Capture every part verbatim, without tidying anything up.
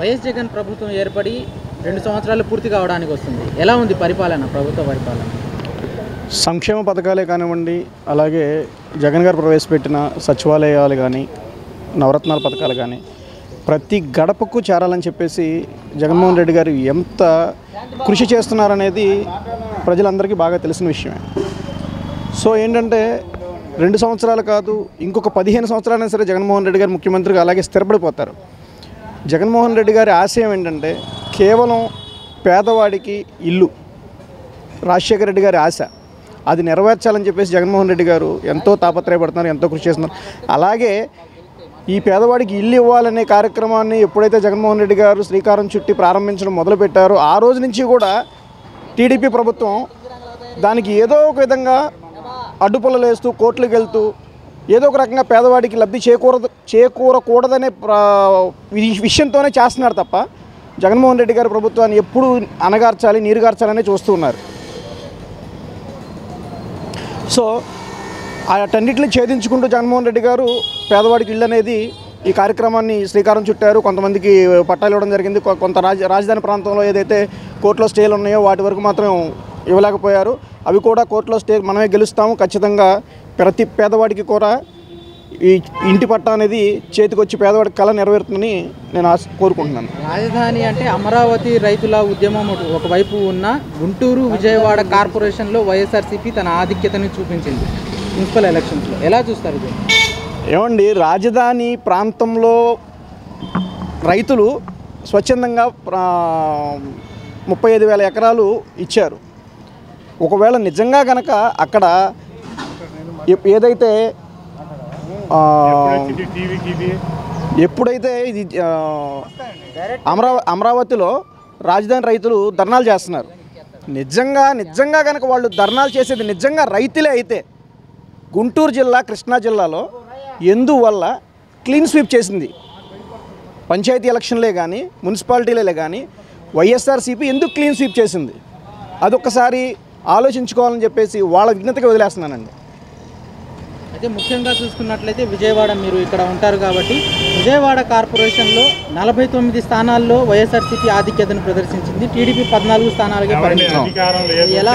YS Jagan ప్రభుత్వం ఏర్పడి రెండు సంవత్సరాలు పూర్తి కావడానికి వస్తుంది. ఎలా ఉంది పరిపాలన, ప్రభుత్వ పరిపాలన? సంక్షేమ పథకాలే కానివ్వండి, అలాగే జగన్ గారు ప్రవేశపెట్టిన సచివాలయాలు కానీ, నవరత్నాల పథకాలు కానీ ప్రతి గడపకు చేరాలని చెప్పేసి జగన్మోహన్ రెడ్డి గారు ఎంత కృషి చేస్తున్నారనేది ప్రజలందరికీ బాగా తెలిసిన విషయమే. సో ఏంటంటే రెండు సంవత్సరాలు కాదు, ఇంకొక పదిహేను సంవత్సరాలైనా సరే జగన్మోహన్ రెడ్డి గారు ముఖ్యమంత్రిగా అలాగే స్థిరపడిపోతారు. జగన్మోహన్ రెడ్డి గారి ఆశయం ఏంటంటే కేవలం పేదవాడికి ఇల్లు, రాజశేఖర రెడ్డి గారి ఆశ, అది నెరవేర్చాలని చెప్పేసి జగన్మోహన్ రెడ్డి గారు ఎంతో తాపత్రయపడుతున్నారు, ఎంతో కృషి చేస్తున్నారు. అలాగే ఈ పేదవాడికి ఇల్లు ఇవ్వాలనే కార్యక్రమాన్ని ఎప్పుడైతే జగన్మోహన్ రెడ్డి గారు శ్రీకారం చుట్టి ప్రారంభించడం మొదలుపెట్టారో ఆ రోజు నుంచి కూడా టీడీపీ ప్రభుత్వం దానికి ఏదో ఒక విధంగా అడ్డుపుల్లలు వేస్తూ కోర్టులకు వెళ్తూ ఏదో ఒక రకంగా పేదవాడికి లబ్ధి చేకూరదు చేకూరకూడదనే విషయంతోనే చేస్తున్నారు తప్ప జగన్మోహన్ రెడ్డి గారి ప్రభుత్వాన్ని ఎప్పుడు అనగార్చాలి, నీరుగార్చాలనే చూస్తూ ఉన్నారు. సో అటన్నిటిని ఛేదించుకుంటూ జగన్మోహన్ రెడ్డి గారు పేదవాడికి ఇల్లు అనేది ఈ కార్యక్రమాన్ని శ్రీకారం చుట్టారు. కొంతమందికి పట్టాలు ఇవ్వడం జరిగింది. కొంత రాజ రాజధాని ప్రాంతంలో ఏదైతే కోర్టులో స్టేలు ఉన్నాయో వాటి వరకు మాత్రం ఇవ్వలేకపోయారు. అవి కూడా కోర్టులో స్టే మనమే గెలుస్తాము, ఖచ్చితంగా ప్రతి పేదవాడికి కూడా ఈ ఇంటి పట్టా అనేది చేతికొచ్చి పేదవాడికి కళ నెరవేరుతుందని నేను ఆశ కోరుకుంటున్నాను. రాజధాని అంటే అమరావతి రైతుల ఉద్యమం ఒకవైపు ఉన్న గుంటూరు విజయవాడ కార్పొరేషన్లో వైఎస్ఆర్సీపీ తన ఆధిక్యతని చూపించింది మున్సిపల్ ఎలక్షన్స్లో. ఎలా చూస్తారు ఇది? ఏమండి, రాజధాని ప్రాంతంలో రైతులు స్వచ్ఛందంగా ముప్పై ఐదు వేల ఎకరాలు ఇచ్చారు. ఒకవేళ నిజంగా కనుక అక్కడ ఏదైతే ఎప్పుడైతే ఇది అమరావ అమరావతిలో రాజధాని రైతులు ధర్నాలు చేస్తున్నారు, నిజంగా నిజంగా కనుక వాళ్ళు ధర్నాలు చేసేది నిజంగా రైతులే అయితే గుంటూరు జిల్లా, కృష్ణా జిల్లాలో ఎందువల్ల క్లీన్ స్వీప్ చేసింది పంచాయతీ ఎలక్షన్లే కానీ మున్సిపాలిటీలే కానీ వైఎస్ఆర్సీపీ ఎందుకు క్లీన్ స్వీప్ చేసింది అదొక్కసారి ఆలోచించుకోవాలని చెప్పేసి వాళ్ళ విజ్ఞతగా వదిలేస్తున్నానండి. అయితే ముఖ్యంగా చూసుకున్నట్లయితే విజయవాడ, మీరు ఇక్కడ ఉంటారు కాబట్టి విజయవాడ కార్పొరేషన్లో నలభై తొమ్మిది స్థానాల్లో వైఎస్ఆర్సీపీ ఆధిక్యతను ప్రదర్శించింది. టీడీపీ పద్నాలుగు స్థానాలకే పరిమితం. ఎలా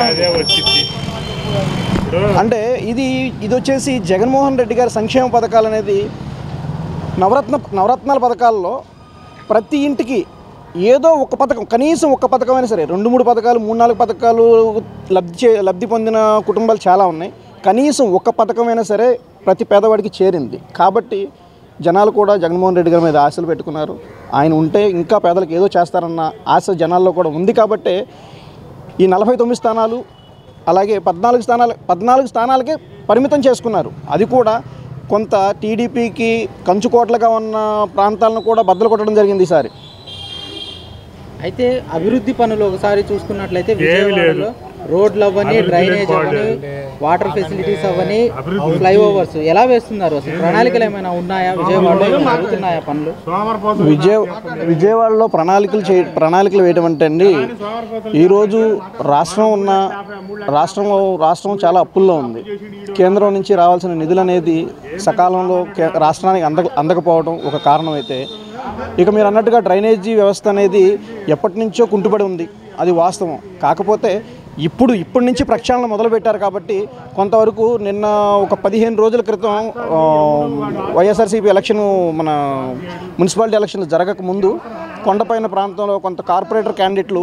అంటే ఇది ఇది వచ్చేసి జగన్మోహన్ రెడ్డి గారి సంక్షేమ పథకాలు అనేది నవరత్న నవరత్నాల పథకాల్లో ప్రతి ఇంటికి ఏదో ఒక పథకం, కనీసం ఒక పథకమైనా సరే, రెండు మూడు పథకాలు మూడు నాలుగు పథకాలు లబ్ధి చే లబ్ధి పొందిన కుటుంబాలు చాలా ఉన్నాయి. కనీసం ఒక పథకమైనా సరే ప్రతి పేదవాడికి చేరింది. కాబట్టి జనాలు కూడా జగన్మోహన్ రెడ్డి గారి మీద ఆశలు పెట్టుకున్నారు. ఆయన ఉంటే ఇంకా పేదలకు ఏదో చేస్తారన్న ఆశ జనాల్లో కూడా ఉంది. కాబట్టి ఈ నలభై తొమ్మిది స్థానాలు అలాగే పద్నాలుగు స్థానాలు పద్నాలుగు స్థానాలకే పరిమితం చేసుకున్నారు. అది కూడా కొంత టీడీపీకి కంచుకోట్లుగా ఉన్న ప్రాంతాలను కూడా బద్దలు కొట్టడం జరిగింది ఈసారి. అయితే అభివృద్ధి పనులు ఒకసారి చూసుకున్నట్లయితే విజయవాడలో రోడ్లు అవ్వని, డ్రైనేజ్ అవ్వని, వాటర్ ఫెసిలిటీస్ అవ్వని, ఫ్లైఓవర్స్ ఎలా వేస్తున్నారు? అసలు ప్రణాళికలు ఏమైనా ఉన్నాయా? విజయవాడలో జరుగుతున్నాయా పనులు? విజయ విజయవాడలో ప్రణాళికలు చే ప్రణాళికలు వేయడం అంటే అండి, ఈరోజు రాష్ట్రం ఉన్న రాష్ట్రంలో రాష్ట్రం చాలా అప్పుల్లో ఉంది. కేంద్రం నుంచి రావాల్సిన నిధులు అనేది సకాలంలో రాష్ట్రానికి అంద అందకపోవడం ఒక కారణం అయితే, ఇక మీరు అన్నట్టుగా డ్రైనేజీ వ్యవస్థ అనేది ఎప్పటి నుంచో కుంటుపడి ఉంది, అది వాస్తవం. కాకపోతే ఇప్పుడు ఇప్పటి నుంచి ప్రక్షాళన మొదలుపెట్టారు కాబట్టి కొంతవరకు నిన్న ఒక పదిహేను రోజుల క్రితం వైఎస్ఆర్సీపీ ఎలక్షన్ మన మున్సిపాలిటీ ఎలక్షన్ జరగక ముందు కొండపైన ప్రాంతంలో కొంత కార్పొరేటర్ క్యాండిడేట్లు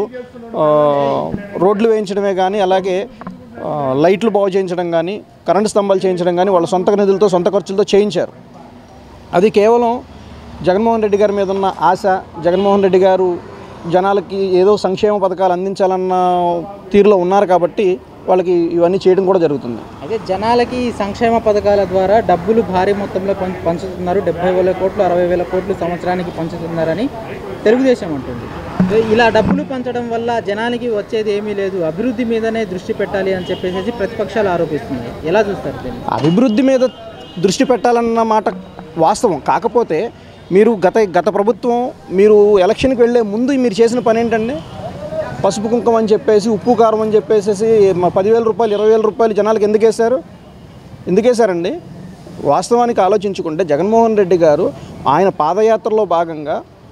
రోడ్లు వేయించడమే కానీ, అలాగే లైట్లు బాగు చేయించడం కానీ, కరెంటు స్తంభాలు చేయించడం కానీ వాళ్ళ సొంత నిధులతో సొంత ఖర్చులతో చేయించారు. అది కేవలం జగన్మోహన్ రెడ్డి గారి మీద ఉన్న ఆశ, జగన్మోహన్ రెడ్డి గారు జనాలకి ఏదో సంక్షేమ పథకాలు అందించాలన్న తీరులో ఉన్నారు కాబట్టి వాళ్ళకి ఇవన్నీ చేయడం కూడా జరుగుతుంది. అదే జనాలకి సంక్షేమ పథకాల ద్వారా డబ్బులు భారీ మొత్తంలో పంచుతున్నారు. డెబ్బై వేల కోట్లు అరవై వేల కోట్లు సంవత్సరానికి పంచుతున్నారని తెలుగుదేశం అంటుంది. ఇలా డబ్బులు పంచడం వల్ల జనానికి వచ్చేది ఏమీ లేదు, అభివృద్ధి మీదనే దృష్టి పెట్టాలి అని చెప్పేసి ప్రతిపక్షాలు ఆరోపిస్తున్నాయి. ఎలా చూస్తారు దీన్ని? అభివృద్ధి మీద దృష్టి పెట్టాలన్న మాట వాస్తవం. కాకపోతే మీరు గత గత ప్రభుత్వం మీరు ఎలక్షన్కి వెళ్ళే ముందు మీరు చేసిన పని ఏంటంటే పసుపు కుంకుమ అని చెప్పేసి, ఉప్పు కారం అని చెప్పేసి పదివేల రూపాయలు ఇరవై వేల రూపాయలు జనాలకు ఎందుకు వేశారు ఎందుకు వేశారండి? వాస్తవానికి ఆలోచించుకుంటే జగన్మోహన్ రెడ్డి గారు ఆయన పాదయాత్రలో భాగంగా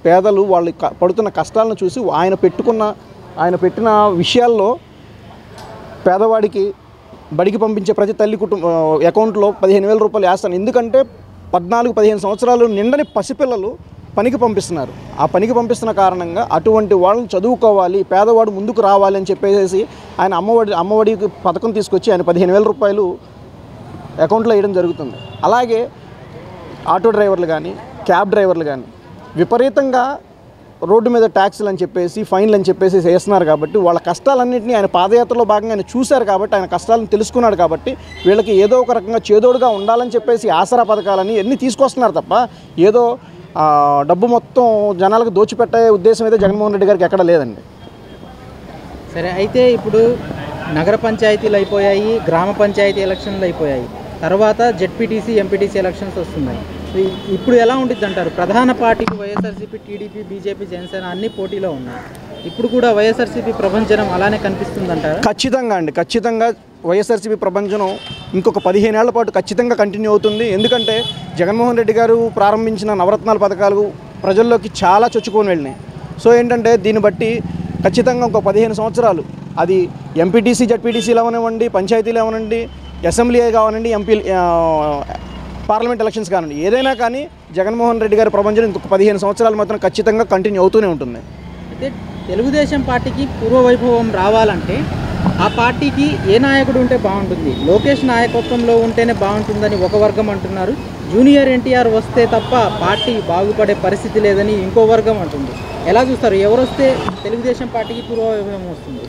పేదలు వాళ్ళు పడుతున్న కష్టాలను చూసి ఆయన పెట్టుకున్న ఆయన పెట్టిన విషయాల్లో పేదవాడికి బడికి పంపించే ప్రతి తల్లి కుటుంబ అకౌంట్లో పదిహేను వేల రూపాయలు వేస్తాను. ఎందుకంటే పద్నాలుగు పదిహేను సంవత్సరాలు నిండని పసిపిల్లలు పనికి పంపిస్తున్నారు. ఆ పనికి పంపిస్తున్న కారణంగా అటువంటి వాళ్ళని చదువుకోవాలి, పేదవాడు ముందుకు రావాలి అని చెప్పేసి ఆయన అమ్మఒడి అమ్మఒడికి పథకం తీసుకొచ్చి ఆయన పదిహేను వేల రూపాయలు అకౌంట్లో వేయడం జరుగుతుంది. అలాగే ఆటో డ్రైవర్లు కానీ క్యాబ్ డ్రైవర్లు కానీ విపరీతంగా రోడ్డు మీద ట్యాక్సులు అని చెప్పేసి ఫైన్లు అని చెప్పేసి వేస్తున్నారు. కాబట్టి వాళ్ళ కష్టాలన్నింటినీ ఆయన పాదయాత్రలో భాగంగా ఆయన చూశారు కాబట్టి ఆయన కష్టాలను తెలుసుకున్నాడు. కాబట్టి వీళ్ళకి ఏదో ఒక రకంగా చేదోడుగా ఉండాలని చెప్పేసి ఆసరా పథకాలని ఎన్ని తీసుకొస్తున్నారు తప్ప ఏదో డబ్బు మొత్తం జనాలకు దోచిపెట్టే ఉద్దేశం అయితే జగన్మోహన్ రెడ్డి గారికి ఎక్కడ లేదండి. సరే, అయితే ఇప్పుడు నగర పంచాయతీలు అయిపోయాయి, గ్రామ పంచాయతీ ఎలక్షన్లు అయిపోయాయి, తర్వాత జెడ్పీటీసీ ఎంపీటీసీ ఎలక్షన్స్ వస్తున్నాయి. ఇప్పుడు ఎలా ఉంటుంది అంటారు? ప్రధాన పార్టీకి వైఎస్ఆర్సీపీ, టీడీపీ, బీజేపీ, జనసేన అన్ని పోటీలో ఉన్నాయి. ఇప్పుడు కూడా వైఎస్ఆర్సీపీ ప్రభంజనం అలానే కనిపిస్తుందంటారు? ఖచ్చితంగా అండి, ఖచ్చితంగా వైఎస్ఆర్సీపీ ప్రభంజనం ఇంకొక పదిహేను ఏళ్ల పాటు ఖచ్చితంగా కంటిన్యూ అవుతుంది. ఎందుకంటే జగన్మోహన్ రెడ్డి గారు ప్రారంభించిన నవరత్నాల పథకాలు ప్రజల్లోకి చాలా చొచ్చుకొని వెళ్ళినాయి. సో ఏంటంటే దీన్ని బట్టి ఖచ్చితంగా ఇంకో పదిహేను సంవత్సరాలు అది ఎంపీటీసీ జెడ్పీటీసీలు అవనివ్వండి, పంచాయతీలు అవనండి, అసెంబ్లీ కావనండి, ఎంపీ పార్లమెంట్ ఎలక్షన్స్ కానివ్వండి, ఏదైనా కానీ జగన్మోహన్ రెడ్డి గారి ప్రభంజనం ఇంకొక పదిహేను సంవత్సరాలు మాత్రం ఖచ్చితంగా కంటిన్యూ అవుతూనే ఉంటుంది. అయితే తెలుగుదేశం పార్టీకి పూర్వవైభవం రావాలంటే ఆ పార్టీకి ఏ నాయకుడు ఉంటే బాగుంటుంది? లోకేష్ నాయకత్వంలో ఉంటేనే బాగుంటుందని ఒక వర్గం అంటున్నారు. జూనియర్ ఎన్టీఆర్ వస్తే తప్ప పార్టీ బాగుపడే పరిస్థితి లేదని ఇంకో వర్గం అంటుంది. ఎలా చూస్తారు? ఎవరు వస్తే తెలుగుదేశం పార్టీకి పూర్వవైభవం వస్తుంది?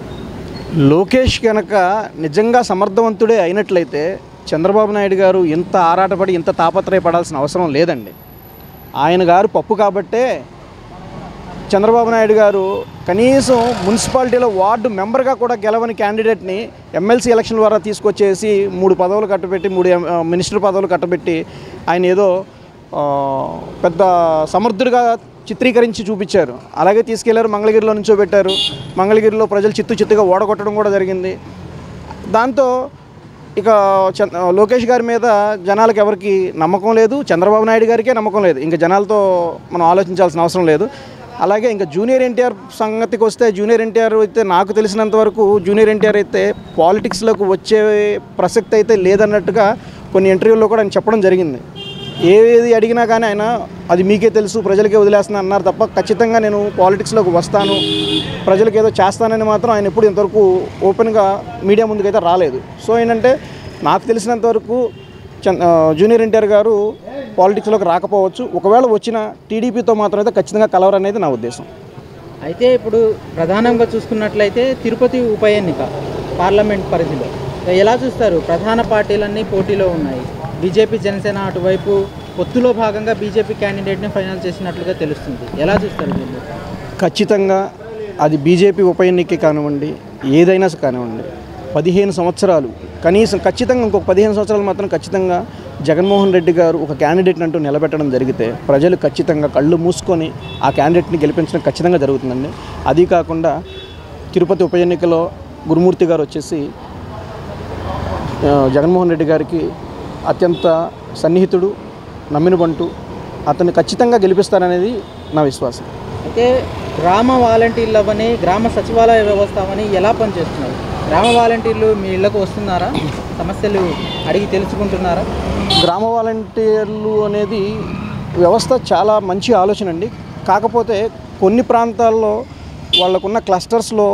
లోకేష్ కనుక నిజంగా సమర్థవంతుడే అయినట్లయితే చంద్రబాబు నాయుడు గారు ఇంత ఆరాటపడి ఇంత తాపత్రయపడాల్సిన అవసరం లేదండి. ఆయన గారు పప్పు కాబట్టే చంద్రబాబు నాయుడు గారు కనీసం మున్సిపాలిటీలో వార్డు మెంబర్గా కూడా గెలవని క్యాండిడేట్ని ఎమ్మెల్సీ ఎలక్షన్ ద్వారా తీసుకొచ్చేసి మూడు పదవులు కట్టబెట్టి మూడు మినిస్టర్ పదవులు కట్టబెట్టి ఆయన ఏదో పెద్ద సమర్థుడిగా చిత్రీకరించి చూపించారు. అలాగే తీసుకెళ్లారు, మంగళగిరిలో నుంచోబెట్టారు. మంగళగిరిలో ప్రజలు చిత్తు చిత్తుగా ఓడగొట్టడం కూడా జరిగింది. దాంతో ఇక లోకేష్ గారి మీద జనాలకు ఎవరికి నమ్మకం లేదు, చంద్రబాబు నాయుడు గారికే నమ్మకం లేదు. ఇంకా జనాలతో మనం ఆలోచించాల్సిన అవసరం లేదు. అలాగే ఇంకా జూనియర్ ఎన్టీఆర్ సంగతికి వస్తే జూనియర్ ఎన్టీఆర్ అయితే నాకు తెలిసినంత వరకు జూనియర్ ఎన్టీఆర్ అయితే పాలిటిక్స్లోకి వచ్చే ప్రసక్తి అయితే లేదన్నట్టుగా కొన్ని ఇంటర్వ్యూల్లో కూడా ఆయన చెప్పడం జరిగింది. ఏది అడిగినా కానీ ఆయన అది మీకే తెలుసు, ప్రజలకే వదిలేస్తున్నా అన్నారు తప్ప ఖచ్చితంగా నేను పాలిటిక్స్లోకి వస్తాను, ప్రజలకు ఏదో చేస్తానని మాత్రం ఆయన ఎప్పుడు ఇంతవరకు ఓపెన్గా మీడియా ముందుకైతే రాలేదు. సో ఏంటంటే నాకు తెలిసినంత వరకు జూనియర్ ఎన్టీఆర్ గారు పాలిటిక్స్లోకి రాకపోవచ్చు. ఒకవేళ వచ్చిన టీడీపీతో మాత్రం అయితే ఖచ్చితంగా కలవరు అనేది నా ఉద్దేశం. అయితే ఇప్పుడు ప్రధానంగా చూసుకున్నట్లయితే తిరుపతి ఉప ఎన్నిక పార్లమెంట్ పరిధిలో ఎలా చూస్తారు? ప్రధాన పార్టీలన్నీ పోటీలో ఉన్నాయి. బీజేపీ, జనసేన అటువైపు పొత్తులో భాగంగా బీజేపీ క్యాండిడేట్ని ఫైనల్ చేసినట్లుగా తెలుస్తుంది. ఎలా చూస్తారు వీళ్ళు? ఖచ్చితంగా అది బీజేపీ ఉప ఎన్నిక కానివ్వండి, ఏదైనా కానివ్వండి, పదిహేను సంవత్సరాలు కనీసం ఖచ్చితంగా ఇంకొక పదిహేను సంవత్సరాలు మాత్రం ఖచ్చితంగా జగన్మోహన్ రెడ్డి గారు ఒక క్యాండిడేట్ని అంటూ నిలబెట్టడం జరిగితే ప్రజలు ఖచ్చితంగా కళ్ళు మూసుకొని ఆ క్యాండిడేట్ని గెలిపించడం ఖచ్చితంగా జరుగుతుందండి. అది కాకుండా తిరుపతి ఉప ఎన్నికలో గురుమూర్తి గారు వచ్చేసి జగన్మోహన్ రెడ్డి గారికి అత్యంత సన్నిహితుడు, నమ్మిన బంటు, అతన్ని ఖచ్చితంగా గెలిపిస్తారనేది నా విశ్వాసం. అయితే గ్రామ వాలంటీర్లు అవని గ్రామ సచివాలయ వ్యవస్థ అవని ఎలా పనిచేస్తున్నారు? గ్రామ వాలంటీర్లు మీ ఇళ్లకు వస్తున్నారా? సమస్యలు అడిగి తెలుసుకుంటున్నారా? గ్రామ వాలంటీర్లు అనేది వ్యవస్థ చాలా మంచి ఆలోచన అండి. కాకపోతే కొన్ని ప్రాంతాల్లో వాళ్ళకున్న క్లస్టర్స్లో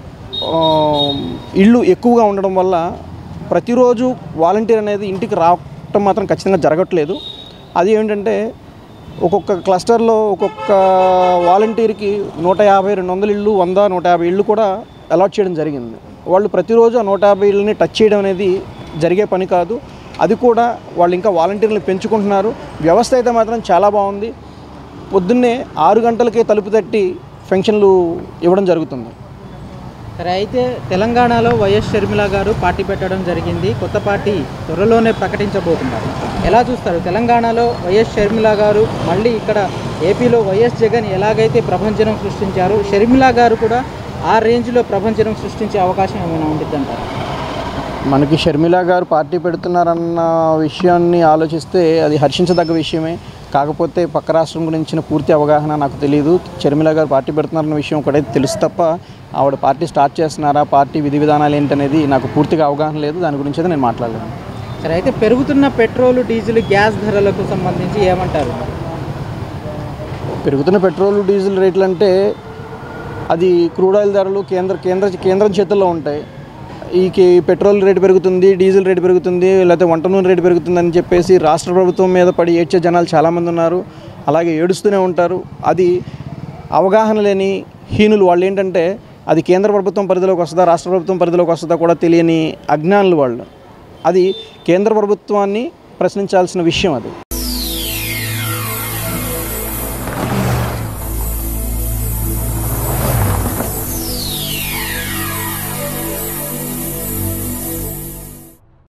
ఇళ్ళు ఎక్కువగా ఉండడం వల్ల ప్రతిరోజు వాలంటీర్ అనేది ఇంటికి రావటం మాత్రం ఖచ్చితంగా జరగట్లేదు. అది ఏంటంటే ఒక్కొక్క క్లస్టర్లో ఒక్కొక్క వాలంటీర్కి నూట యాభై రెండు వందల ఇళ్ళు వంద నూట యాభై ఇళ్ళు కూడా అలాట్ చేయడం జరిగింది. వాళ్ళు ప్రతిరోజు ఆ నూట యాభై ఇళ్ళని టచ్ చేయడం అనేది జరిగే పని కాదు. అది కూడా వాళ్ళు ఇంకా వాలంటీర్లు పెంచుకుంటున్నారు. వ్యవస్థ అయితే మాత్రం చాలా బాగుంది. పొద్దున్నే ఆరు గంటలకే తలుపు తట్టి పెన్షన్లు ఇవ్వడం జరుగుతుంది. సరే, అయితే తెలంగాణలో వైఎస్ షర్మిల గారు పార్టీ పెట్టడం జరిగింది. కొత్త పార్టీ త్వరలోనే ప్రకటించబోతున్నారు. ఎలా చూస్తారు? తెలంగాణలో వైఎస్ షర్మిల గారు మళ్ళీ ఇక్కడ ఏపీలో వైఎస్ జగన్ ఎలాగైతే ప్రభంజనం సృష్టించారో షర్మిల గారు కూడా ఆ రేంజ్లో ప్రభంజనం సృష్టించే అవకాశం ఏమైనా ఉంటుందంటారు? మనకి షర్మిల గారు పార్టీ పెడుతున్నారన్న విషయాన్ని ఆలోచిస్తే అది హర్షించదగ్గ విషయమే. కాకపోతే పక్క రాష్ట్రం గురించిన పూర్తి అవగాహన నాకు తెలియదు. షర్మిల గారు పార్టీ పెడుతున్నారన్న విషయం ఒకటే తెలుసు తప్ప ఆవిడ పార్టీ స్టార్ట్ చేస్తున్నారా, పార్టీ విధి విధానాలు ఏంటనేది నాకు పూర్తిగా అవగాహన లేదు. దాని గురించి అయితే నేను మాట్లాడలేను. సరే, అయితే పెరుగుతున్న పెట్రోల్, డీజిల్, గ్యాస్ ధరలకు సంబంధించి ఏమంటారు? పెరుగుతున్న పెట్రోల్, డీజిల్ రేట్లు అంటే అది క్రూడ్ ఆయిల్ ధరలు కేంద్ర కేంద్ర కేంద్రం చేతుల్లో ఉంటాయి. ఈ పెట్రోల్ రేటు పెరుగుతుంది, డీజిల్ రేటు పెరుగుతుంది, లేకపోతే వంట నూనె రేటు పెరుగుతుందని చెప్పేసి రాష్ట్ర ప్రభుత్వం మీద పడి ఏడ్చే జనాలు చాలామంది ఉన్నారు. అలాగే ఏడుస్తూనే ఉంటారు. అది అవగాహన లేని హీనులు వాళ్ళు. ఏంటంటే అది కేంద్ర ప్రభుత్వం పరిధిలోకి వస్తుందా, రాష్ట్ర ప్రభుత్వం పరిధిలోకి వస్తుందా కూడా తెలియని అజ్ఞానులు వాళ్ళు. అది కేంద్ర ప్రభుత్వాన్ని ప్రశ్నించాల్సిన విషయం అది.